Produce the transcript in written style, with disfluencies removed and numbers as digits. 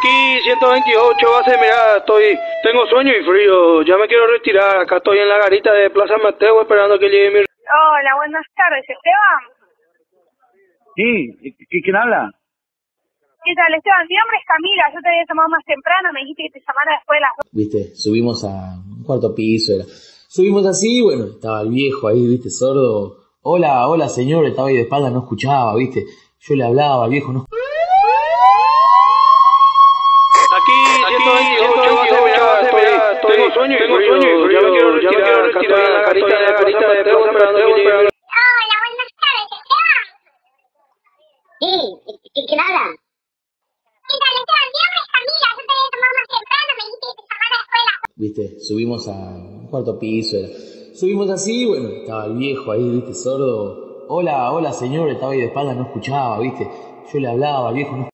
Aquí 128 base, mira, tengo sueño y frío, ya me quiero retirar, acá estoy en la garita de Plaza Mateo esperando que llegue mi... Hola, buenas tardes, Esteban. Sí, ¿quién habla? ¿Qué tal, Esteban? Mi nombre es Camila, yo te había llamado más temprano, me dijiste que te llamara después de las 2. Viste, subimos a un cuarto piso, subimos así, bueno, estaba el viejo ahí, viste, sordo. Hola, hola señor, estaba ahí de espalda, no escuchaba, viste. Yo le hablaba al viejo, no. Aquí 128 base, mira, tengo sueño y frío, ya me quiero retirar, acá estoy en la garita de Plaza Mateo esperando que llegue mi... Hola, buenas tardes, Esteban. Sí, ¿quién habla? ¿Qué tal, Esteban? Mi nombre es Camila, yo te había llamado más temprano, me dijiste que te llamara después de las 2. Viste, subimos a un cuarto piso, subimos así, bueno, estaba el viejo ahí, viste, sordo. Hola, hola señor, estaba ahí de espalda, no escuchaba, viste. Yo le hablaba al viejo, no.